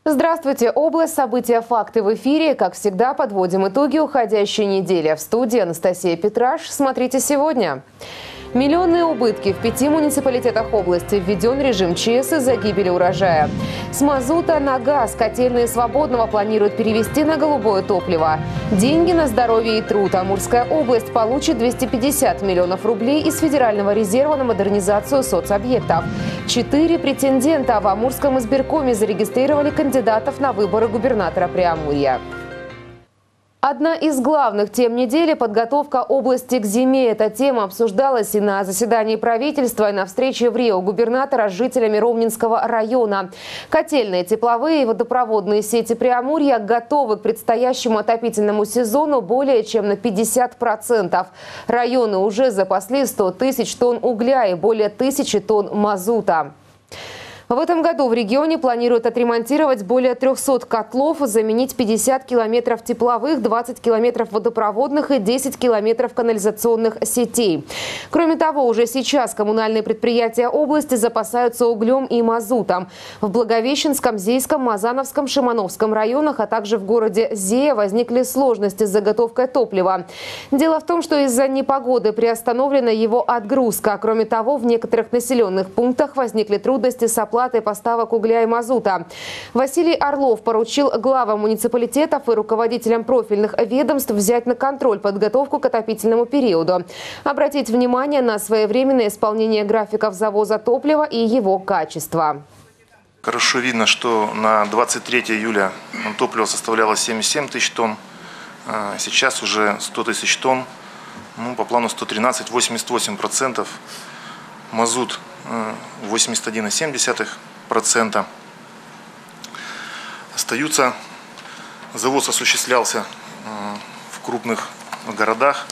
Здравствуйте, область, события, факты в эфире. Как всегда, подводим итоги уходящей недели. В студии Анастасия Петраш. Смотрите сегодня. Миллионные убытки в 5 муниципалитетах области. Введен режим ЧС из-за гибели урожая. С мазута на газ котельные Свободного планируют перевести на голубое топливо. Деньги на здоровье и труд. Амурская область получит 250 миллионов рублей из Федерального резерва на модернизацию соцобъектов. 4 претендента в Амурском избиркоме зарегистрировали кандидатов на выборы губернатора Преамурья. Одна из главных тем недели – подготовка области к зиме. Эта тема обсуждалась и на заседании правительства, и на встрече в Рио губернатора с жителями Ровненского района. Котельные, тепловые и водопроводные сети Преамурья готовы к предстоящему отопительному сезону более чем на 50%. Районы уже запасли 100 тысяч тонн угля и более 1000 тонн мазута. В этом году в регионе планируют отремонтировать более 300 котлов, заменить 50 километров тепловых, 20 километров водопроводных и 10 километров канализационных сетей. Кроме того, уже сейчас коммунальные предприятия области запасаются углем и мазутом. В Благовещенском, Зейском, Мазановском, Шимановском районах, а также в городе Зея возникли сложности с заготовкой топлива. Дело в том, что из-за непогоды приостановлена его отгрузка. Кроме того, в некоторых населенных пунктах возникли трудности с оплатой поставок угля и мазута. Василий Орлов поручил главам муниципалитетов и руководителям профильных ведомств взять на контроль подготовку к отопительному периоду, обратить внимание на своевременное исполнение графиков завоза топлива и его качества. Хорошо видно, что на 23 июля топливо составляло 77 тысяч тонн, сейчас уже 100 тысяч тонн, по плану 113, 88%. Мазут 81,7%. Остаются, завоз осуществлялся в крупных городах.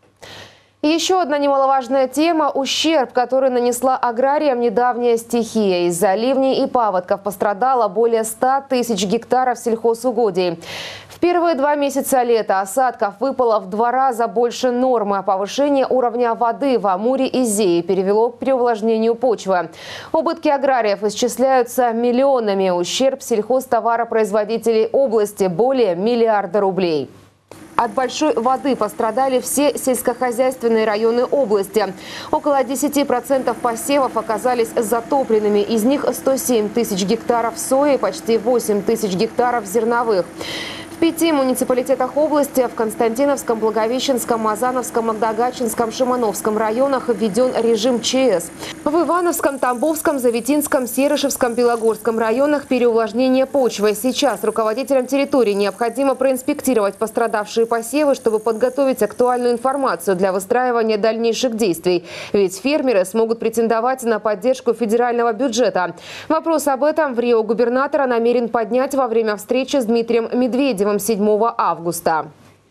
Еще одна немаловажная тема – ущерб, который нанесла аграриям недавняя стихия. Из-за ливней и паводков пострадало более 100 тысяч гектаров сельхозугодий. В первые 2 месяца лета осадков выпало в 2 раза больше нормы. Повышение уровня воды в Амуре и Зее привело к переувлажнению почвы. Убытки аграриев исчисляются миллионами. Ущерб сельхозтоваропроизводителей области – более 1 миллиарда рублей. От большой воды пострадали все сельскохозяйственные районы области. Около 10% посевов оказались затопленными. Из них 107 тысяч гектаров сои, почти 8 тысяч гектаров зерновых. В 5 муниципалитетах области – в Константиновском, Благовещенском, Мазановском, Магдагачинском, Шимановском районах введен режим ЧС. В Ивановском, Тамбовском, Заветинском, Серышевском, Белогорском районах переувлажнение почвы. Сейчас руководителям территории необходимо проинспектировать пострадавшие посевы, чтобы подготовить актуальную информацию для выстраивания дальнейших действий. Ведь фермеры смогут претендовать на поддержку федерального бюджета. Вопрос об этом в Рио губернатора намерен поднять во время встречи с Дмитрием Медведевым 7 августа.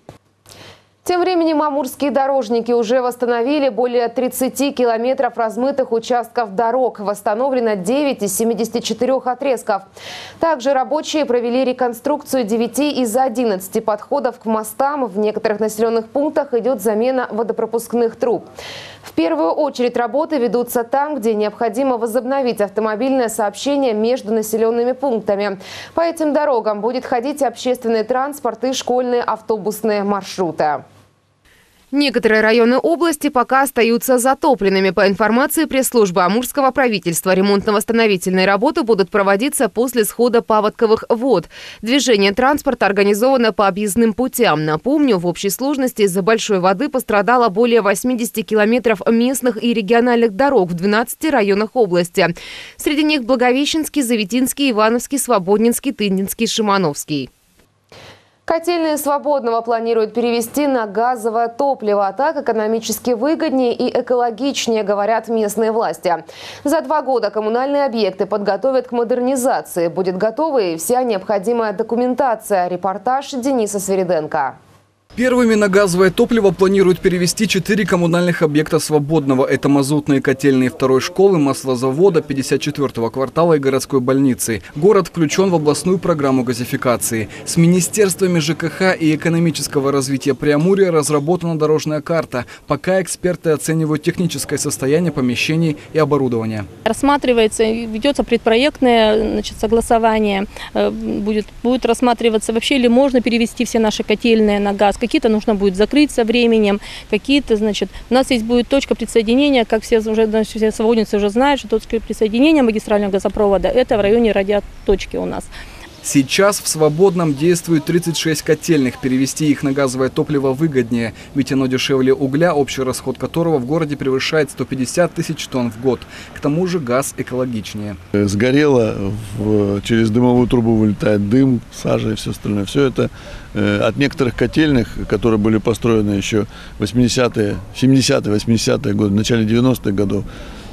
Тем временем амурские дорожники уже восстановили более 30 километров размытых участков дорог. Восстановлено 9 из 74 отрезков. Также рабочие провели реконструкцию 9 из 11 подходов к мостам. В некоторых населенных пунктах идет замена водопропускных труб. В первую очередь работы ведутся там, где необходимо возобновить автомобильное сообщение между населенными пунктами. По этим дорогам будет ходить общественный транспорт и школьные автобусные маршруты. Некоторые районы области пока остаются затопленными. По информации пресс-службы Амурского правительства, ремонтно-восстановительные работы будут проводиться после схода паводковых вод. Движение транспорта организовано по объездным путям. Напомню, в общей сложности из-за большой воды пострадало более 80 километров местных и региональных дорог в 12 районах области. Среди них Благовещенский, Заветинский, Ивановский, Свободненский, Тындинский, Шимановский. Котельные Свободного планируют перевести на газовое топливо. Так экономически выгоднее и экологичнее, говорят местные власти. За 2 года коммунальные объекты подготовят к модернизации. Будет готова и вся необходимая документация. Репортаж Дениса Свириденко. Первыми на газовое топливо планируют перевести 4 коммунальных объекта Свободного. Это мазутные котельные второй школы, маслозавода, 54-го квартала и городской больницы. Город включен в областную программу газификации. С министерствами ЖКХ и экономического развития Преамурья разработана дорожная карта. Пока эксперты оценивают техническое состояние помещений и оборудования. Рассматривается, ведется предпроектное согласование. Будет рассматриваться, вообще ли можно перевести все наши котельные на газ. Какие-то нужно будет закрыть со временем, какие-то, у нас здесь будет точка присоединения, как все свободницы уже знают, что точка присоединения магистрального газопровода – это в районе радиоточки у нас. Сейчас в Свободном действует 36 котельных. Перевести их на газовое топливо выгоднее, ведь оно дешевле угля, общий расход которого в городе превышает 150 тысяч тонн в год. К тому же газ экологичнее. Сгорело, через дымовую трубу вылетает дым, сажа и все остальное. Все это от некоторых котельных, которые были построены еще в 80-е, 70-е, 80-е годы, в начале 90-х годов,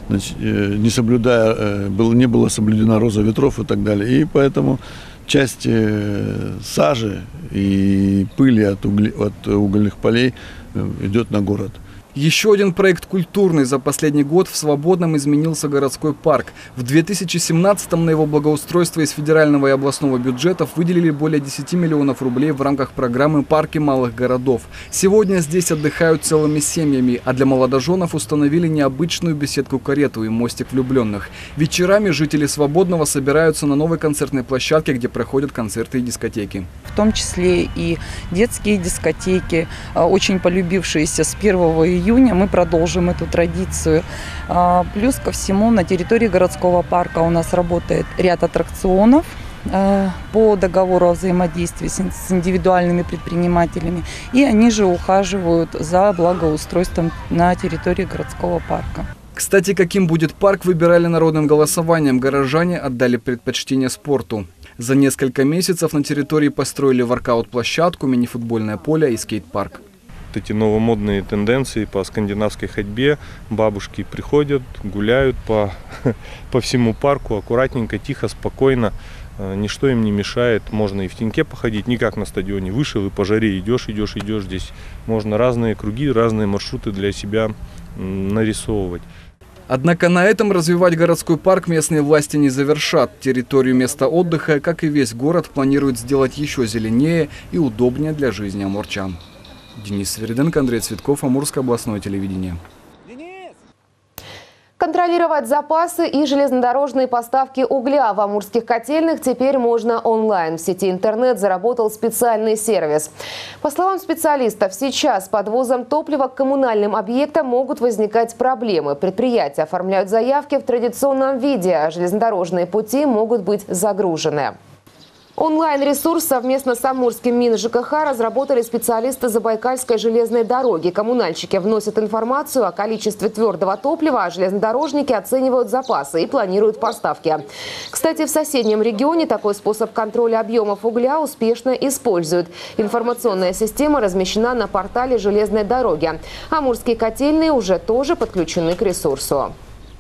не было соблюдена роза ветров и так далее. И поэтому часть сажи и пыли от угольных полей идет на город. Еще один проект культурный. За последний год в Свободном изменился городской парк. В 2017-м на его благоустройство из федерального и областного бюджетов выделили более 10 миллионов рублей в рамках программы «Парки малых городов». Сегодня здесь отдыхают целыми семьями, а для молодоженов установили необычную беседку-карету и мостик влюбленных. Вечерами жители Свободного собираются на новой концертной площадке, где проходят концерты и дискотеки. В том числе и детские дискотеки, очень полюбившиеся с 1 июня. Мы продолжим эту традицию. Плюс ко всему на территории городского парка у нас работает ряд аттракционов по договору о взаимодействии с индивидуальными предпринимателями. И они же ухаживают за благоустройством на территории городского парка. Кстати, каким будет парк, выбирали народным голосованием. Горожане отдали предпочтение спорту. За несколько месяцев на территории построили воркаут-площадку, мини-футбольное поле и скейт-парк. Эти новомодные тенденции по скандинавской ходьбе. Бабушки приходят, гуляют по всему парку аккуратненько, тихо, спокойно. Ничто им не мешает. Можно и в теньке походить, не как на стадионе. Вышел и по жаре идешь. Здесь можно разные круги, разные маршруты для себя нарисовывать. Однако на этом развивать городской парк местные власти не завершат. Территорию места отдыха, как и весь город, планируют сделать еще зеленее и удобнее для жизни амурчан. Денис Свериденко, Андрей Цветков, Амурское областное телевидение. Контролировать запасы и железнодорожные поставки угля в амурских котельных теперь можно онлайн. В сети интернет заработал специальный сервис. По словам специалистов, сейчас с подвозом топлива к коммунальным объектам могут возникать проблемы. Предприятия оформляют заявки в традиционном виде, а железнодорожные пути могут быть загружены. Онлайн-ресурс совместно с Амурским МинЖКХ разработали специалисты Забайкальской железной дороги. Коммунальщики вносят информацию о количестве твердого топлива, а железнодорожники оценивают запасы и планируют поставки. Кстати, в соседнем регионе такой способ контроля объемов угля успешно используют. Информационная система размещена на портале железной дороги. Амурские котельные уже тоже подключены к ресурсу.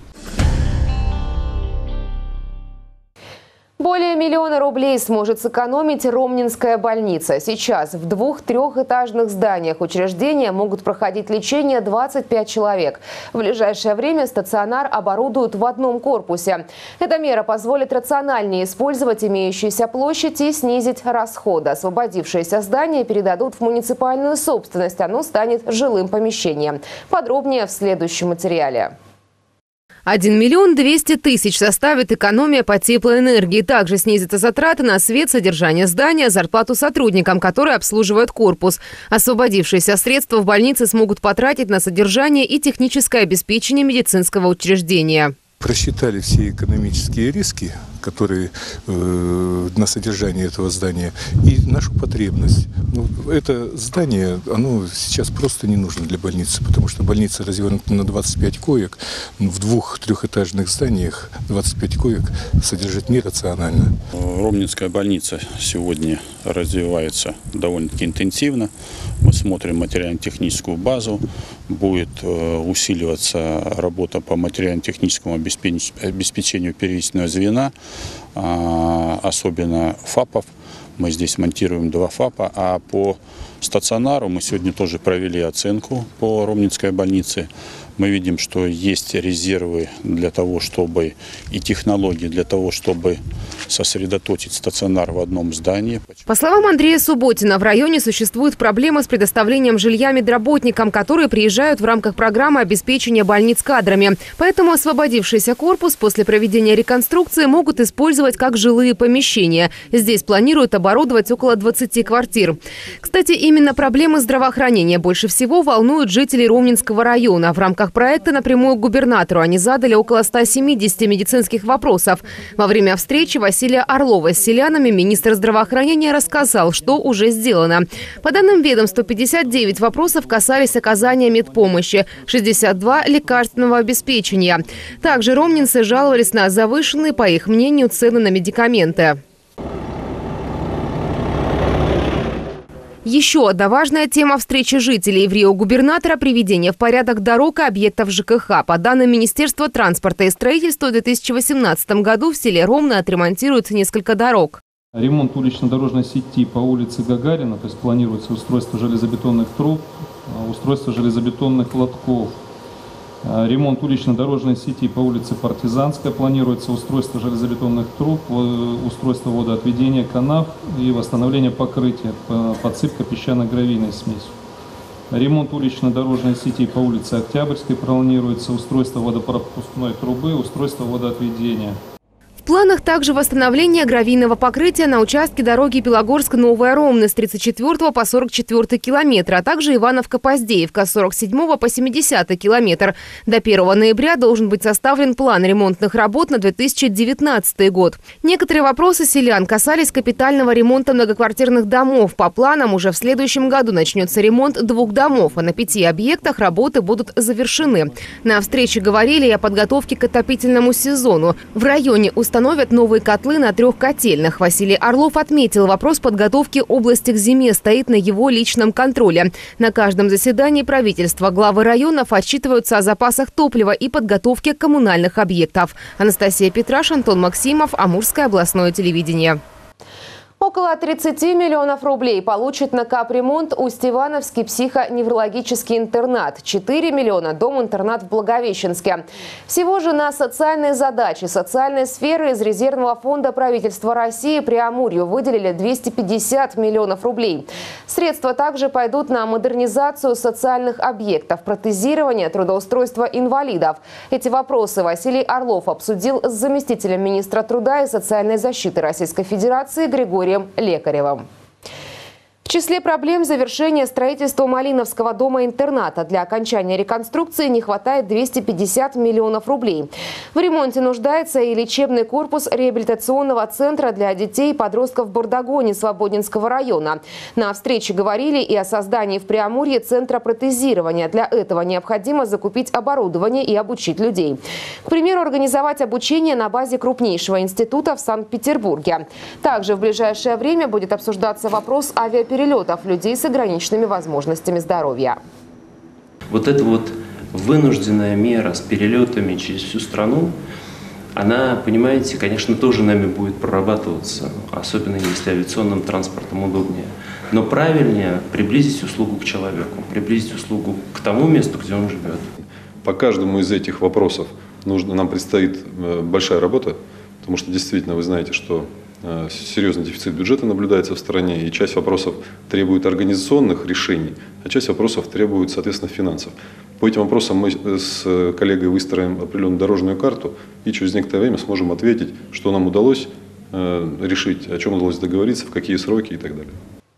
Более 1 миллиона рублей сможет сэкономить Ромнинская больница. Сейчас в 2-3-этажных зданиях учреждения могут проходить лечение 25 человек. В ближайшее время стационар оборудуют в одном корпусе. Эта мера позволит рациональнее использовать имеющуюся площадь и снизить расходы. Освободившиеся здания передадут в муниципальную собственность. Оно станет жилым помещением. Подробнее в следующем материале. 1 200 000 составит экономия по теплоэнергии. Также снизятся затраты на свет, содержание здания, зарплату сотрудникам, которые обслуживают корпус. Освободившиеся средства в больнице смогут потратить на содержание и техническое обеспечение медицинского учреждения. Просчитали все экономические риски, которые на содержание этого здания, и нашу потребность. Это здание, оно сейчас просто не нужно для больницы, потому что больница развернута на 25 коек. В 2-3-этажных зданиях 25 коек содержать нерационально. Ромнинская больница сегодня развивается довольно-таки интенсивно. Мы смотрим материально-техническую базу. Будет усиливаться работа по материально-техническому обеспечению первичного звена, особенно ФАПов, Мы здесь монтируем 2 ФАПа, а по стационару мы сегодня тоже провели оценку по Ромнинской больнице. Мы видим, что есть резервы для того, чтобы и технологии для того, чтобы сосредоточить стационар в одном здании. По словам Андрея Субботина, в районе существует проблема с предоставлением жилья медработникам, которые приезжают в рамках программы обеспечения больниц кадрами. Поэтому освободившийся корпус после проведения реконструкции могут использовать как жилые помещения. Здесь планируют оборудовать около 20 квартир. Кстати, именно проблемы здравоохранения больше всего волнуют жителей Ромнинского района. В рамках проекта напрямую к губернатору они задали около 170 медицинских вопросов. Во время встречи Василия Орлова с селянами министр здравоохранения рассказал, что уже сделано. По данным ведомства, 59 вопросов касались оказания медпомощи, 62 – лекарственного обеспечения. Также ромнинцы жаловались на завышенные, по их мнению, цены на медикаменты. Еще одна важная тема встречи жителей в Рио-губернатора – приведение в порядок дорог и объектов ЖКХ. По данным Министерства транспорта и строительства, в 2018 году в селе Ромны отремонтируют несколько дорог. Ремонт улично-дорожной сети по улице Гагарина, то есть планируется устройство железобетонных труб, устройство железобетонных лотков. Ремонт улично-дорожной сети по улице Партизанская, планируется устройство железобетонных труб, устройство водоотведения канав и восстановление покрытия, подсыпка песчано-гравийной смесью. Ремонт улично-дорожной сети по улице Октябрьской, планируется устройство водопропускной трубы, устройство водоотведения. В планах также восстановление гравийного покрытия на участке дороги Белогорск-Новая Ромны с 34 по 44 километр, а также Ивановка-Поздеевка с 47 по 70 километр. До 1 ноября должен быть составлен план ремонтных работ на 2019 год. Некоторые вопросы селян касались капитального ремонта многоквартирных домов. По планам уже в следующем году начнется ремонт 2 домов, а на 5 объектах работы будут завершены. На встрече говорили и о подготовке к отопительному сезону. В районе установят новые котлы на 3 котельных. Василий Орлов отметил, вопрос подготовки области к зиме стоит на его личном контроле. На каждом заседании правительства главы районов отчитываются о запасах топлива и подготовке коммунальных объектов. Анастасия Петраш, Антон Максимов, Амурское областное телевидение. Около 30 миллионов рублей получит на капремонт Усть-Ивановский психоневрологический интернат. 4 миллиона – дом-интернат в Благовещенске. Всего же на социальные задачи социальной сферы из резервного фонда правительства России Преамурью выделили 250 миллионов рублей. Средства также пойдут на модернизацию социальных объектов, протезирование, трудоустройство инвалидов. Эти вопросы Василий Орлов обсудил с заместителем министра труда и социальной защиты Российской Федерации Григорием Лекаревым. В числе проблем завершения строительства Малиновского дома-интерната. Для окончания реконструкции не хватает 250 миллионов рублей. В ремонте нуждается и лечебный корпус реабилитационного центра для детей и подростков в Бардагоне Свободинского района. На встрече говорили и о создании в Преамурье центра протезирования. Для этого необходимо закупить оборудование и обучить людей. К примеру, организовать обучение на базе крупнейшего института в Санкт-Петербурге. Также в ближайшее время будет обсуждаться вопрос авиаперелетов людей с ограниченными возможностями здоровья. Вот эта вот вынужденная мера с перелетами через всю страну, она, понимаете, конечно, тоже нами будет прорабатываться, особенно если авиационным транспортом удобнее. Но правильнее приблизить услугу к человеку, приблизить услугу к тому месту, где он живет. По каждому из этих вопросов нам предстоит большая работа, потому что действительно вы знаете, что серьезный дефицит бюджета наблюдается в стране, и часть вопросов требует организационных решений, а часть вопросов требует, соответственно, финансов. По этим вопросам мы с коллегой выстроим определенную дорожную карту и через некоторое время сможем ответить, что нам удалось решить, о чем удалось договориться, в какие сроки и так далее.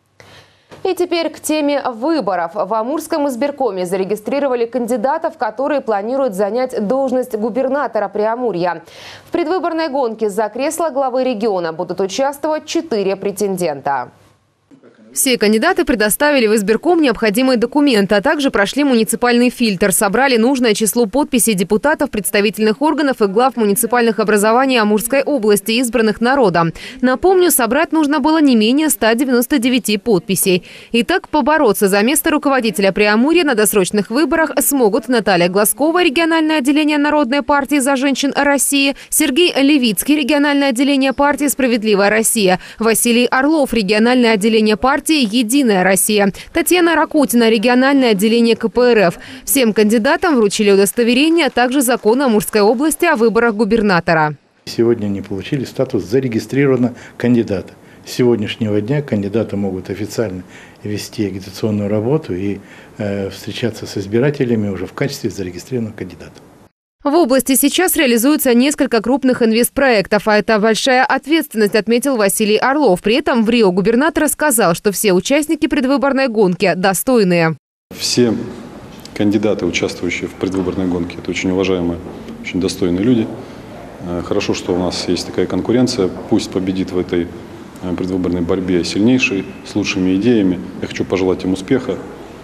И теперь к теме выборов. В Амурском избиркоме зарегистрировали кандидатов, которые планируют занять должность губернатора Преамурья. В предвыборной гонке за кресло главы региона будут участвовать 4 претендента. Все кандидаты предоставили в избирком необходимые документы, а также прошли муниципальный фильтр, собрали нужное число подписей депутатов, представительных органов и глав муниципальных образований Амурской области, избранных народом. Напомню, собрать нужно было не менее 199 подписей. Итак, побороться за место руководителя Преамурья на досрочных выборах смогут Наталья Глазкова, региональное отделение Народной партии «За женщин России», Сергей Левицкий, региональное отделение партии «Справедливая Россия», Василий Орлов, региональное отделение партии «Единая Россия», Татьяна Ракутина, региональное отделение КПРФ. Всем кандидатам вручили удостоверение, а также закон Амурской области о выборах губернатора. Сегодня они получили статус зарегистрированного кандидата. С сегодняшнего дня кандидаты могут официально вести агитационную работу и встречаться с избирателями уже в качестве зарегистрированного кандидата. В области сейчас реализуется несколько крупных инвестпроектов, а это большая ответственность, отметил Василий Орлов. При этом в Рио губернатор сказал, что все участники предвыборной гонки достойные. Все кандидаты, участвующие в предвыборной гонке, это очень уважаемые, очень достойные люди. Хорошо, что у нас есть такая конкуренция. Пусть победит в этой предвыборной борьбе сильнейший, с лучшими идеями. Я хочу пожелать им успеха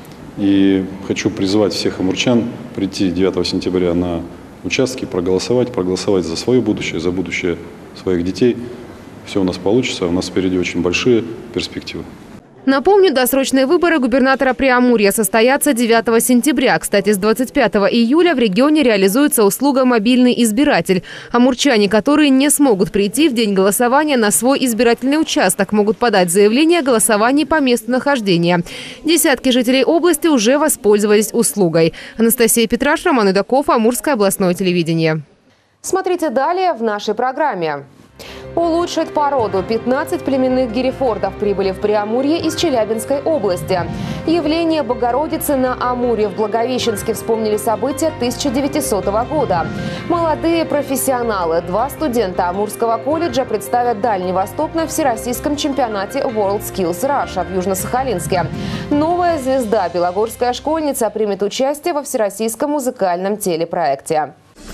и хочу призвать всех амурчан прийти 9 сентября на участки, проголосовать за свое будущее, за будущее своих детей. Все у нас получится, у нас впереди очень большие перспективы. Напомню, досрочные выборы губернатора Преамурья состоятся 9 сентября. Кстати, с 25 июля в регионе реализуется услуга «Мобильный избиратель». Амурчане, которые не смогут прийти в день голосования на свой избирательный участок, могут подать заявление о голосовании по месту нахождения. Десятки жителей области уже воспользовались услугой. Анастасия Петраш, Роман Идаков, Амурское областное телевидение. Смотрите далее в нашей программе. Улучшить породу. 15 племенных герефордов прибыли в Преамурье из Челябинской области. Явление Богородицы на Амуре в Благовещенске вспомнили события 1900 года. Молодые профессионалы, 2 студента Амурского колледжа представят Дальний Восток на всероссийском чемпионате WorldSkills Russia в Южно-Сахалинске. Новая звезда, белогорская школьница, примет участие во всероссийском музыкальном телепроекте.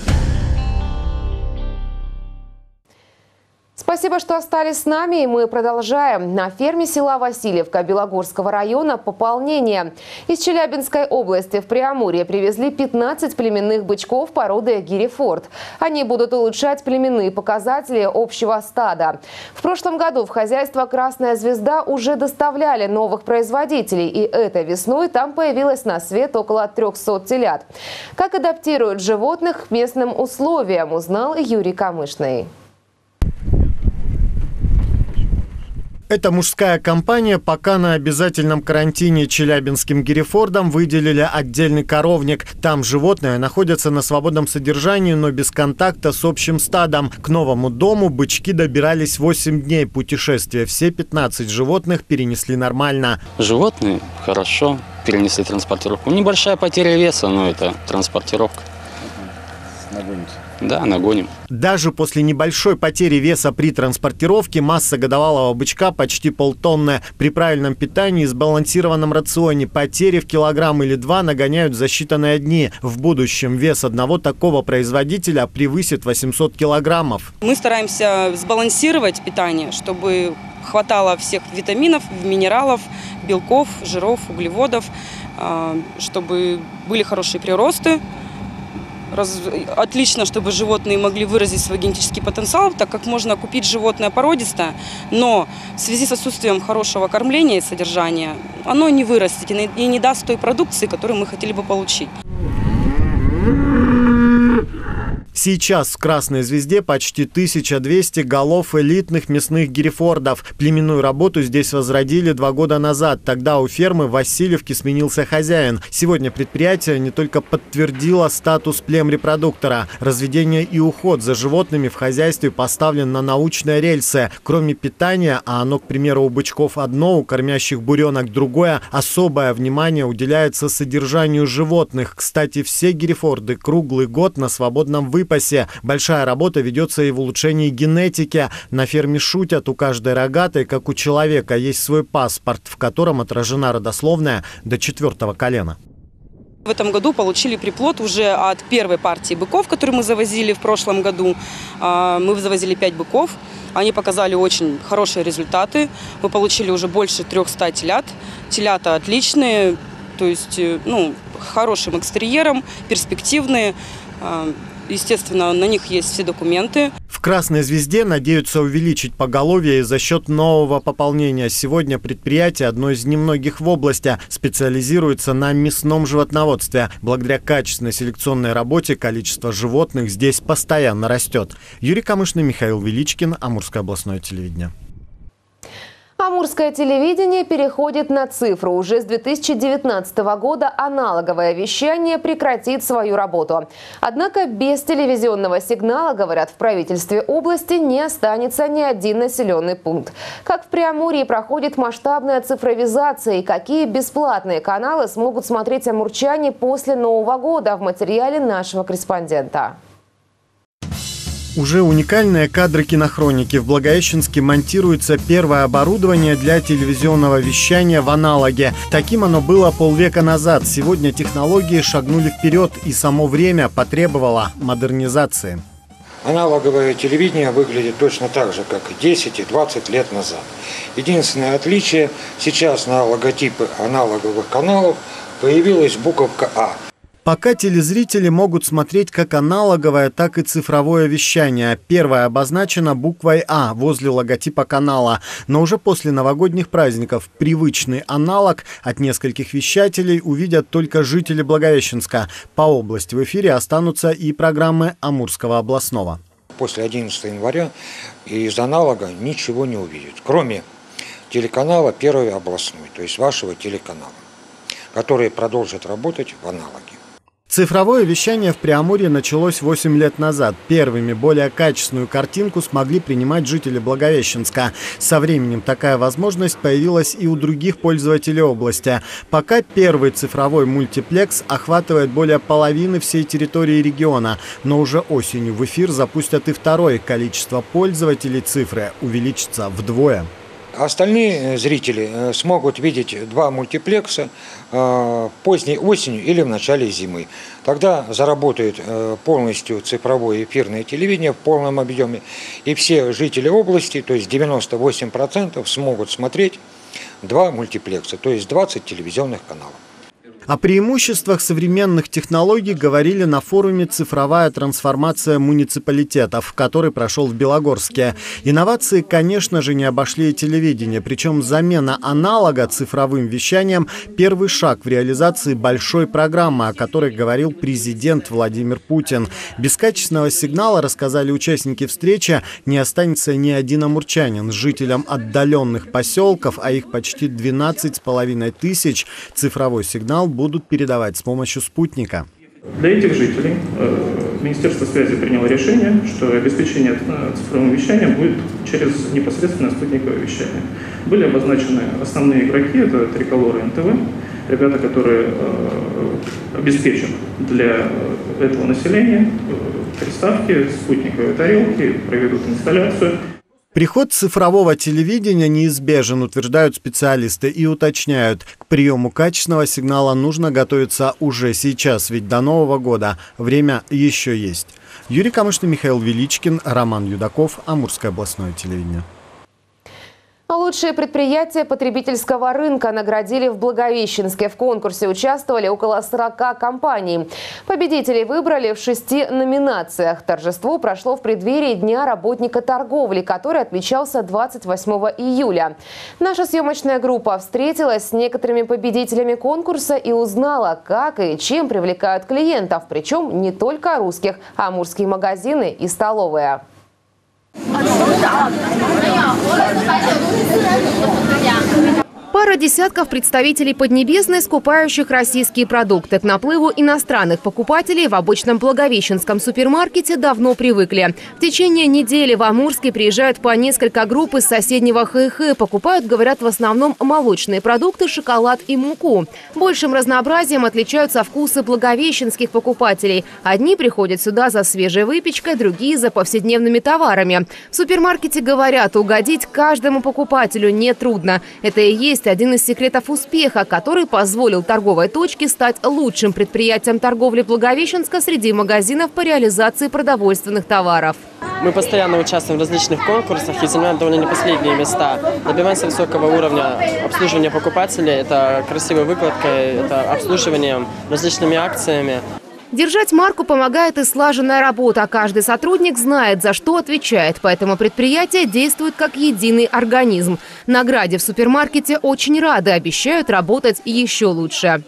Спасибо, что остались с нами, и мы продолжаем. На ферме села Васильевка Белогорского района пополнение. Из Челябинской области в Преамурье привезли 15 племенных бычков породы герефорд. Они будут улучшать племенные показатели общего стада. В прошлом году в хозяйство «Красная звезда» уже доставляли новых производителей, и этой весной там появилось на свет около 300 телят. Как адаптируют животных к местным условиям, узнал Юрий Камышный. Эта мужская компания пока на обязательном карантине. Челябинским герефордам выделили отдельный коровник. Там животные находятся на свободном содержании, но без контакта с общим стадом. К новому дому бычки добирались 8 дней путешествия. Все 15 животных перенесли нормально. Животные хорошо перенесли транспортировку. Небольшая потеря веса, но это транспортировка. Нагоните? Да, нагоним. Даже после небольшой потери веса при транспортировке масса годовалого бычка почти полтонны. При правильном питании и сбалансированном рационе потери в килограмм или 2 нагоняют за считанные дни. В будущем вес одного такого производителя превысит 800 килограммов. Мы стараемся сбалансировать питание, чтобы хватало всех витаминов, минералов, белков, жиров, углеводов, чтобы были хорошие приросты. Отлично, чтобы животные могли выразить свой генетический потенциал, так как можно купить животное породистое, но в связи с отсутствием хорошего кормления и содержания оно не вырастет и не даст той продукции, которую мы хотели бы получить. Сейчас в «Красной звезде» почти 1200 голов элитных мясных герефордов. Племенную работу здесь возродили 2 года назад. Тогда у фермы в Васильевке сменился хозяин. Сегодня предприятие не только подтвердило статус племрепродуктора. Разведение и уход за животными в хозяйстве поставлен на научные рельсы. Кроме питания, а оно, к примеру, у бычков одно, у кормящих буренок другое, особое внимание уделяется содержанию животных. Кстати, все герефорды круглый год на свободном выпасе. Большая работа ведется и в улучшении генетики. На ферме шутят, у каждой рогатой, как у человека, есть свой паспорт, в котором отражена родословная до 4-го колена. В этом году получили приплод уже от первой партии быков, которые мы завозили в прошлом году. Мы завозили 5 быков. Они показали очень хорошие результаты. Мы получили уже больше 300 телят. Телята отличные, то есть хорошим экстерьером, перспективные. Естественно, на них есть все документы. В «Красной звезде» надеются увеличить поголовье за счет нового пополнения. Сегодня предприятие, одно из немногих в области, специализируется на мясном животноводстве. Благодаря качественной селекционной работе количество животных здесь постоянно растет. Юрий Камышный, Михаил Величкин, Амурское областное телевидение. Амурское телевидение переходит на цифру. Уже с 2019 года аналоговое вещание прекратит свою работу. Однако без телевизионного сигнала, говорят в правительстве области, не останется ни один населенный пункт. Как в Преамурье проходит масштабная цифровизация и какие бесплатные каналы смогут смотреть амурчане после Нового года, в материале нашего корреспондента. Уже уникальные кадры кинохроники. В Благовещенске монтируется первое оборудование для телевизионного вещания в аналоге. Таким оно было полвека назад. Сегодня технологии шагнули вперед, и само время потребовало модернизации. Аналоговое телевидение выглядит точно так же, как и 10 и 20 лет назад. Единственное отличие – сейчас на логотипы аналоговых каналов появилась буковка «А». Пока телезрители могут смотреть как аналоговое, так и цифровое вещание. Первое обозначено буквой «А» возле логотипа канала. Но уже после новогодних праздников привычный аналог от нескольких вещателей увидят только жители Благовещенска. По области в эфире останутся и программы Амурского областного. После 11 января из аналога ничего не увидят, кроме телеканала «Первый областной», то есть вашего телеканала, который продолжит работать в аналоге. Цифровое вещание в Преамурье началось 8 лет назад. Первыми более качественную картинку смогли принимать жители Благовещенска. Со временем такая возможность появилась и у других пользователей области. Пока первый цифровой мультиплекс охватывает более половины всей территории региона. Но уже осенью в эфир запустят и второй. Количество пользователей цифры увеличится вдвое. Остальные зрители смогут видеть 2 мультиплекса поздней осенью или в начале зимы. Тогда заработает полностью цифровое эфирное телевидение в полном объеме. И все жители области, то есть 98%, смогут смотреть 2 мультиплекса, то есть 20 телевизионных каналов. О преимуществах современных технологий говорили на форуме «Цифровая трансформация муниципалитетов», который прошел в Белогорске. Инновации, конечно же, не обошли и телевидение. Причем замена аналога цифровым вещанием – первый шаг в реализации большой программы, о которой говорил президент Владимир Путин. Без качественного сигнала, рассказали участники встречи, не останется ни один амурчанин. Жителям отдаленных поселков, а их почти 12,5 тысяч, цифровой сигнал будут передавать с помощью спутника. Для этих жителей Министерство связи приняло решение, что обеспечение цифровым вещанием будет через непосредственное спутниковое вещание. Были обозначены основные игроки, это Триколор и НТВ, ребята, которые обеспечат для этого населения приставки, спутниковые тарелки, проведут инсталляцию. Приход цифрового телевидения неизбежен, утверждают специалисты, и уточняют, к приему качественного сигнала нужно готовиться уже сейчас, ведь до Нового года время еще есть. Юрий Камышный, Михаил Величкин, Роман Юдаков, Амурское областное телевидение. Лучшие предприятия потребительского рынка наградили в Благовещенске. В конкурсе участвовали около 40 компаний. Победителей выбрали в 6 номинациях. Торжество прошло в преддверии Дня работника торговли, который отмечался 28 июля. Наша съемочная группа встретилась с некоторыми победителями конкурса и узнала, как и чем привлекают клиентов. Причем не только русских, а амурские магазины и столовые. Пара десятков представителей Поднебесной, скупающих российские продукты. К наплыву иностранных покупателей в обычном благовещенском супермаркете давно привыкли. В течение недели в Амурске приезжают по несколько групп из соседнего Хэйхэ. Покупают, говорят, в основном молочные продукты, шоколад и муку. Большим разнообразием отличаются вкусы благовещенских покупателей. Одни приходят сюда за свежей выпечкой, другие за повседневными товарами. В супермаркете говорят, угодить каждому покупателю нетрудно. Это и есть есть один из секретов успеха, который позволил торговой точке стать лучшим предприятием торговли Благовещенска среди магазинов по реализации продовольственных товаров. Мы постоянно участвуем в различных конкурсах и занимаем довольно не последние места. Добиваемся высокого уровня обслуживания покупателей. Это красивой выкладкой, это обслуживанием, различными акциями. Держать марку помогает и слаженная работа. Каждый сотрудник знает, за что отвечает, поэтому предприятие действует как единый организм. Награде в супермаркете очень рады, обещают работать еще лучше.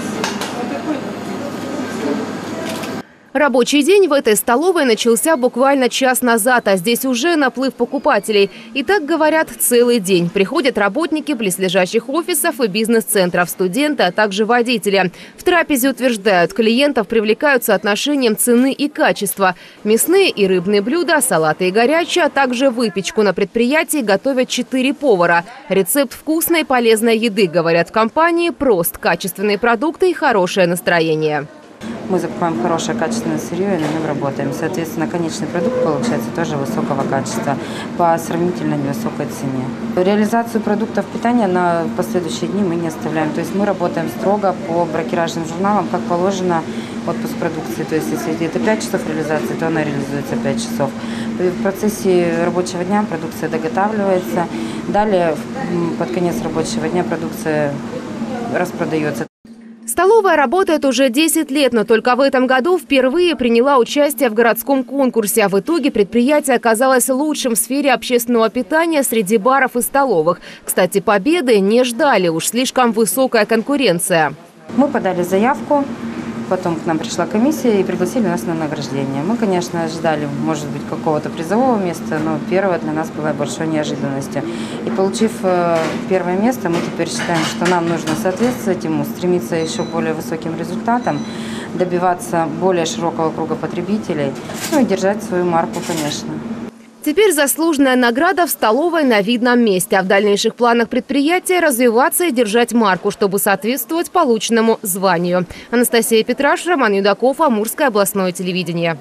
Рабочий день в этой столовой начался буквально час назад, а здесь уже наплыв покупателей. И так говорят целый день. Приходят работники близлежащих офисов и бизнес-центров, студенты, а также водители. В трапезе утверждают, клиентов привлекают соотношением цены и качества. Мясные и рыбные блюда, салаты и горячее, а также выпечку на предприятии готовят 4 повара. Рецепт вкусной и полезной еды, говорят в компании, прост. Качественные продукты и хорошее настроение. Мы закупаем хорошее качественное сырье и на нем работаем. Соответственно, конечный продукт получается тоже высокого качества по сравнительно невысокой цене. Реализацию продуктов питания на последующие дни мы не оставляем. То есть мы работаем строго по брокеражным журналам, как положено отпуск продукции. То есть если это 5 часов реализации, то она реализуется 5 часов. В процессе рабочего дня продукция доготавливается. Далее, под конец рабочего дня продукция распродается. Столовая работает уже 10 лет, но только в этом году впервые приняла участие в городском конкурсе. А в итоге предприятие оказалось лучшим в сфере общественного питания среди баров и столовых. Кстати, победы не ждали, уж слишком высокая конкуренция. Мы подали заявку, потом к нам пришла комиссия и пригласили нас на награждение. Мы, конечно, ожидали, может быть, какого-то призового места, но первое для нас было большой неожиданностью. И получив первое место, мы теперь считаем, что нам нужно соответствовать ему, стремиться еще более высоким результатам, добиваться более широкого круга потребителей, ну и держать свою марку, конечно. Теперь заслуженная награда в столовой на видном месте. А в дальнейших планах предприятия развиваться и держать марку, чтобы соответствовать полученному званию. Анастасия Петраш, Роман Юдаков, Амурское областное телевидение.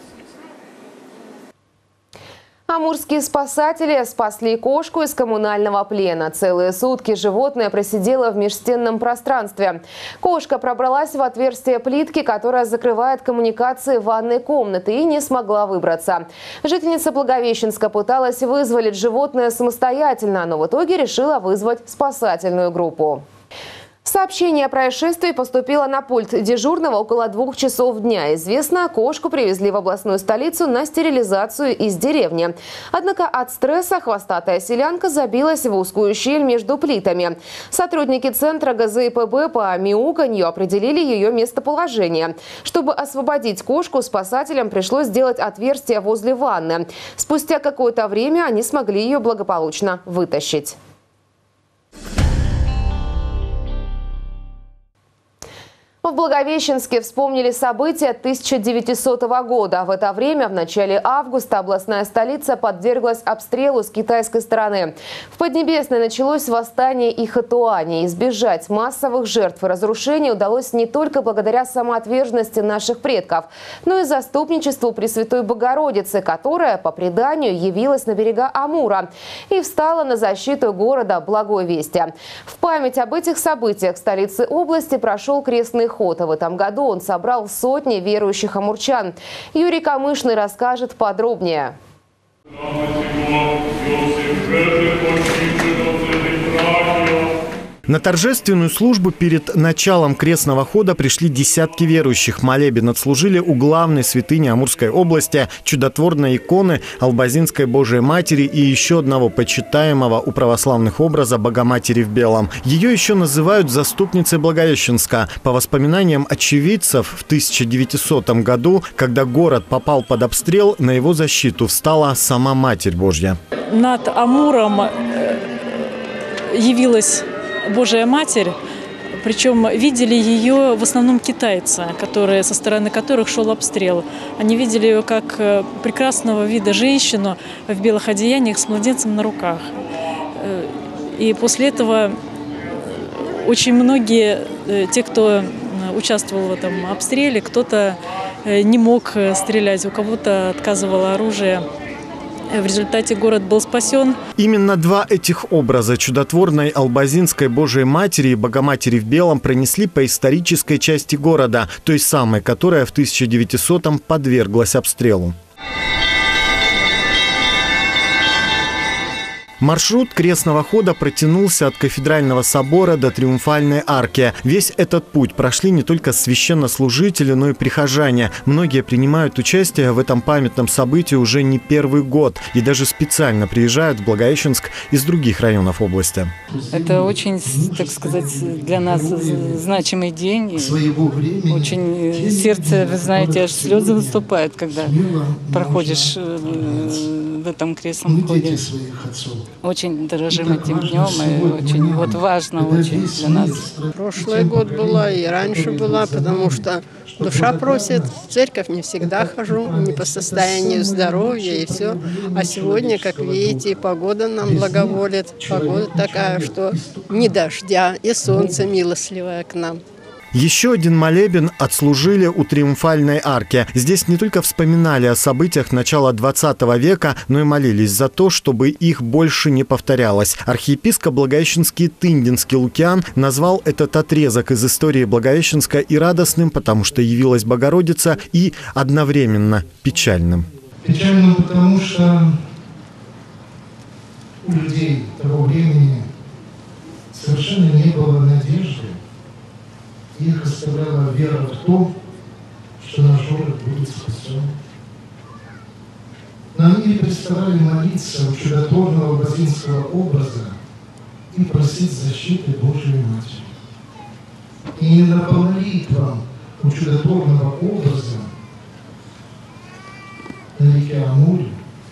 Амурские спасатели спасли кошку из коммунального плена. Целые сутки животное просидело в межстенном пространстве. Кошка пробралась в отверстие плитки, которая закрывает коммуникации ванной комнаты, и не смогла выбраться. Жительница Благовещенска пыталась вызволить животное самостоятельно, но в итоге решила вызвать спасательную группу. Сообщение о происшествии поступило на пульт дежурного около 2 часов дня. Известно, кошку привезли в областную столицу на стерилизацию из деревни. Однако от стресса хвостатая селянка забилась в узкую щель между плитами. Сотрудники центра ГЗИПБ по мяуканью определили ее местоположение. Чтобы освободить кошку, спасателям пришлось сделать отверстие возле ванны. Спустя какое-то время они смогли ее благополучно вытащить. В Благовещенске вспомнили события 1900 года. В это время, в начале августа, областная столица подверглась обстрелу с китайской стороны. В Поднебесной началось восстание Ихэтуани. Избежать массовых жертв и разрушений удалось не только благодаря самоотверженности наших предков, но и заступничеству Пресвятой Богородицы, которая, по преданию, явилась на берега Амура и встала на защиту города Благой Вести. В память об этих событиях в столице области прошел крестный ход. В этом году он собрал сотни верующих амурчан. Юрий Камышный расскажет подробнее. На торжественную службу перед началом крестного хода пришли десятки верующих. Молебен отслужили у главной святыни Амурской области, чудотворной иконы Албазинской Божией Матери и еще одного почитаемого у православных образа Богоматери в белом. Ее еще называют заступницей Благовещенска. По воспоминаниям очевидцев, в 1900 году, когда город попал под обстрел, на его защиту встала сама Матерь Божья. Над Амуром явилась Божия Матерь, причем видели ее в основном китайцы, со стороны которых шел обстрел. Они видели ее как прекрасного вида женщину в белых одеяниях с младенцем на руках. И после этого очень многие, те, кто участвовал в этом обстреле, кто-то не мог стрелять, у кого-то отказывало оружие. В результате город был спасен. Именно два этих образа чудотворной Албазинской Божией Матери и Богоматери в белом пронесли по исторической части города, той самой, которая в 1900-м подверглась обстрелу. Маршрут крестного хода протянулся от Кафедрального собора до Триумфальной арки. Весь этот путь прошли не только священнослужители, но и прихожане. Многие принимают участие в этом памятном событии уже не первый год и даже специально приезжают в Благовещенск из других районов области. Это очень, так сказать, для нас значимый день. Очень сердце, вы знаете, аж слезы выступают, когда проходишь в этом крестном ходе. Очень дорожим этим днем, и очень важно очень для нас. Прошлый год была и раньше была, потому что душа просит. В церковь не всегда хожу, не по состоянию здоровья и все. А сегодня, как видите, погода нам благоволит. Погода такая, что ни дождя, и солнце милостливое к нам. Еще один молебен отслужили у Триумфальной арки. Здесь не только вспоминали о событиях начала 20 века, но и молились за то, чтобы их больше не повторялось. Архиепископ Благовещенский Тындинский Лукиан назвал этот отрезок из истории Благовещенска и радостным, потому что явилась Богородица, и одновременно печальным. Печальным, потому что у людей того времени совершенно не было надежды. Их оставляла вера в то, что наш город будет спасен. Но они не переставали молиться у чудотворного базинского образа и просить защиты Божией Матери. И именно по молитвам у чудотворного образа на реке Амуре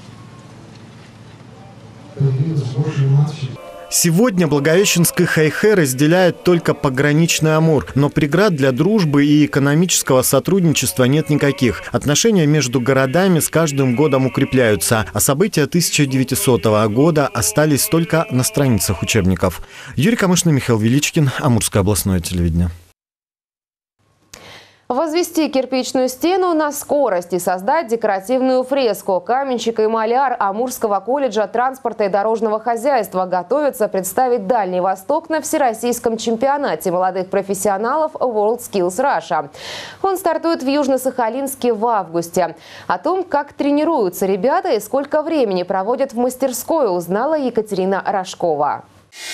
появилась Божья Матерь. Сегодня Благовещенск и Хайхэ разделяют только пограничный Амур, но преград для дружбы и экономического сотрудничества нет никаких. Отношения между городами с каждым годом укрепляются, а события 1900 года остались только на страницах учебников. Юрий Камышный, Михаил Величкин, Амурское областное телевидение. Возвести кирпичную стену на скорость и создать декоративную фреску. Каменщик и маляр Амурского колледжа транспорта и дорожного хозяйства готовятся представить Дальний Восток на Всероссийском чемпионате молодых профессионалов WorldSkills Russia. Он стартует в Южно-Сахалинске в августе. О том, как тренируются ребята и сколько времени проводят в мастерской, узнала Екатерина Рожкова.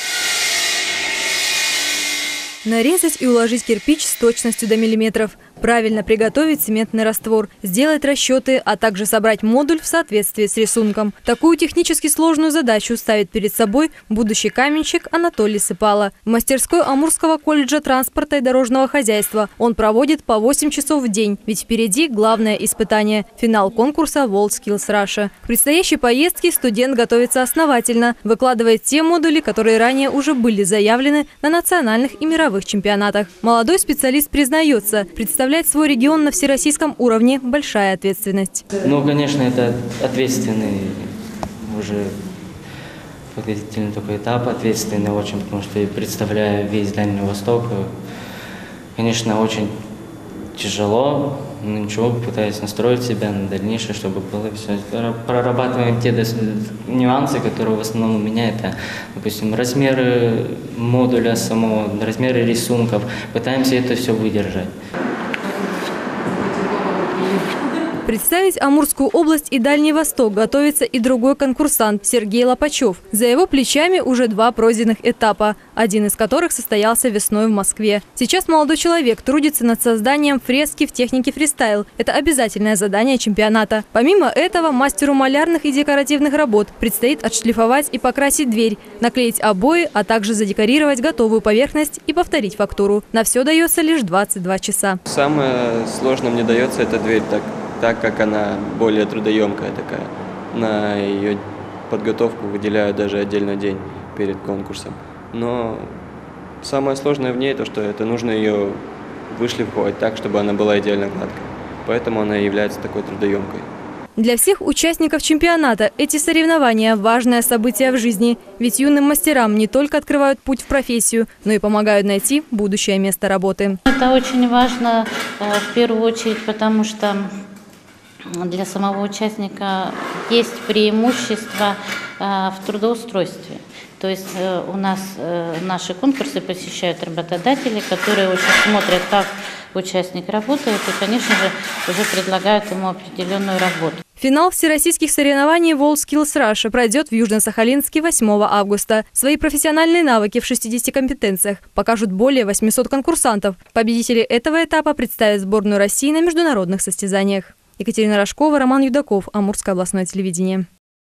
Нарезать и уложить кирпич с точностью до миллиметров. Правильно приготовить цементный раствор, сделать расчеты, а также собрать модуль в соответствии с рисунком. Такую технически сложную задачу ставит перед собой будущий каменщик Анатолий Сыпало. В мастерской Амурского колледжа транспорта и дорожного хозяйства он проводит по 8 часов в день, ведь впереди главное испытание – финал конкурса WorldSkills Russia. К предстоящей поездке студент готовится основательно, выкладывает те модули, которые ранее уже были заявлены на национальных и мировых чемпионатах. Молодой специалист признается, представлять свой регион на всероссийском уровне – большая ответственность. Ну, конечно, это ответственный уже подготовительный такой этап, ответственный очень, потому что я представляю весь Дальний Восток. Конечно, очень тяжело, но ничего, пытаюсь настроить себя на дальнейшее, чтобы было все. Прорабатываем те нюансы, которые в основном у меня это, допустим, размеры модуля самого, размеры рисунков. Пытаемся это все выдержать. Представить Амурскую область и Дальний Восток готовится и другой конкурсант Сергей Лопачев. За его плечами уже 2 пройденных этапа, один из которых состоялся весной в Москве. Сейчас молодой человек трудится над созданием фрески в технике фристайл. Это обязательное задание чемпионата. Помимо этого, мастеру малярных и декоративных работ предстоит отшлифовать и покрасить дверь, наклеить обои, а также задекорировать готовую поверхность и повторить фактуру. На все дается лишь 22 часа. Самое сложное мне дается эта дверь, так как она более трудоемкая такая. На ее подготовку выделяю даже отдельно день перед конкурсом. Но самое сложное в ней то, что это нужно ее вышлифовать так, чтобы она была идеально гладкой. Поэтому она и является такой трудоемкой. Для всех участников чемпионата эти соревнования – важное событие в жизни. Ведь юным мастерам не только открывают путь в профессию, но и помогают найти будущее место работы. Это очень важно в первую очередь, потому что для самого участника есть преимущество в трудоустройстве. То есть у нас наши конкурсы посещают работодатели, которые очень смотрят, как участник работает, и, конечно же, уже предлагают ему определенную работу. Финал всероссийских соревнований WorldSkills Russia пройдет в Южно-Сахалинске 8 августа. Свои профессиональные навыки в 60 компетенциях покажут более 800 конкурсантов. Победители этого этапа представят сборную России на международных состязаниях. Екатерина Рожкова, Роман Юдаков, Амурское областное телевидение.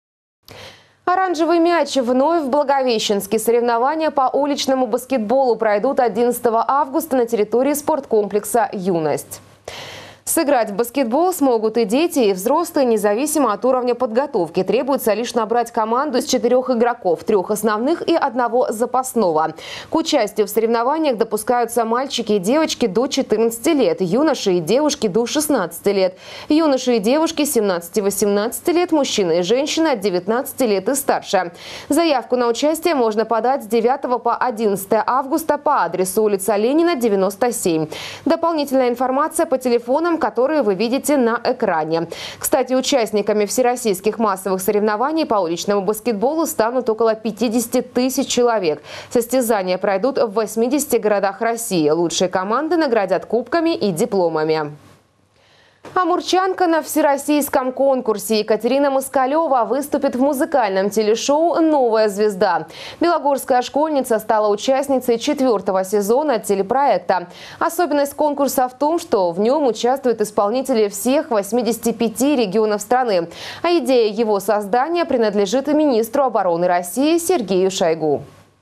Оранжевый мяч вновь в Благовещенске. Соревнования по уличному баскетболу пройдут 11 августа на территории спорткомплекса «Юность». Сыграть в баскетбол смогут и дети, и взрослые, независимо от уровня подготовки. Требуется лишь набрать команду из 4 игроков, 3 основных и 1 запасного. К участию в соревнованиях допускаются мальчики и девочки до 14 лет, юноши и девушки до 16 лет, юноши и девушки 17-18 лет, мужчины и женщины от 19 лет и старше. Заявку на участие можно подать с 9 по 11 августа по адресу улица Ленина, 97. Дополнительная информация по телефонам, которые вы видите на экране. Кстати, участниками всероссийских массовых соревнований по уличному баскетболу станут около 50 тысяч человек. Состязания пройдут в 80 городах России. Лучшие команды наградят кубками и дипломами. Амурчанка на всероссийском конкурсе. Екатерина Москалева выступит в музыкальном телешоу «Новая звезда». Белогорская школьница стала участницей 4-го сезона телепроекта. Особенность конкурса в том, что в нем участвуют исполнители всех 85 регионов страны. А идея его создания принадлежит министру обороны России Сергею Шойгу.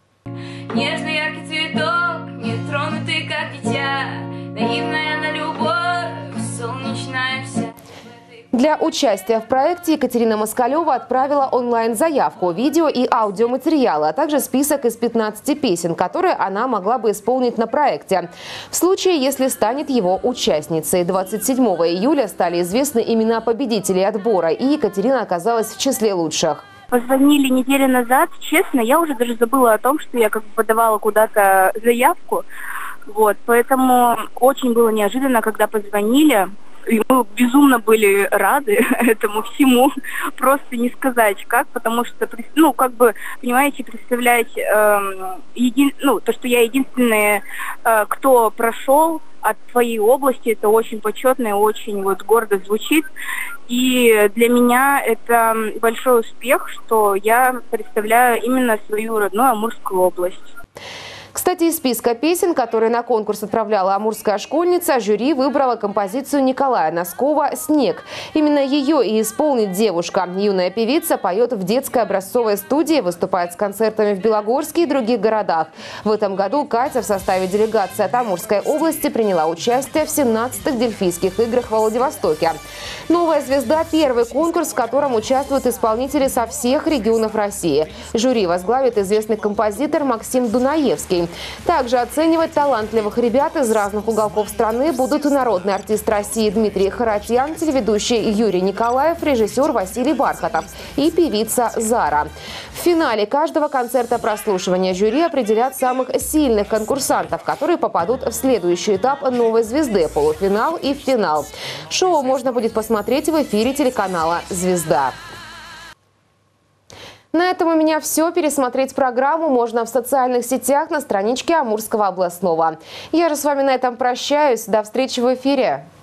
Нежный яркий цветок, нетронутый как дитя, наивная на любовь, солнечная вся. Для участия в проекте Екатерина Москалева отправила онлайн-заявку, видео и аудиоматериалы, а также список из 15 песен, которые она могла бы исполнить на проекте, в случае, если станет его участницей. 27 июля стали известны имена победителей отбора, и Екатерина оказалась в числе лучших. Позвонили неделю назад, честно, я уже даже забыла о том, что я как бы подавала куда-то заявку. Вот, поэтому очень было неожиданно, когда позвонили. И мы безумно были рады этому всему, просто не сказать как, потому что, ну, как бы, понимаете, представлять, то, что я единственная, кто прошел от твоей области, это очень почетно и очень вот гордо звучит. И для меня это большой успех, что я представляю именно свою родную Амурскую область. Кстати, из списка песен, которые на конкурс отправляла амурская школьница, жюри выбрала композицию Николая Носкова «Снег». Именно ее и исполнит девушка. Юная певица поет в детской образцовой студии, выступает с концертами в Белогорске и других городах. В этом году Катя в составе делегации от Амурской области приняла участие в 17-х Дельфийских играх в Владивостоке. «Новая звезда» – первый конкурс, в котором участвуют исполнители со всех регионов России. Жюри возглавит известный композитор Максим Дунаевский. Также оценивать талантливых ребят из разных уголков страны будут народный артист России Дмитрий Харатьян, телеведущий Юрий Николаев, режиссер Василий Бархатов и певица Зара. В финале каждого концерта прослушивания жюри определят самых сильных конкурсантов, которые попадут в следующий этап «Новой звезды» – полуфинал и финал. Шоу можно будет посмотреть в эфире телеканала «Звезда». На этом у меня все. Пересмотреть программу можно в социальных сетях на страничке Амурского областного. Я же с вами на этом прощаюсь. До встречи в эфире.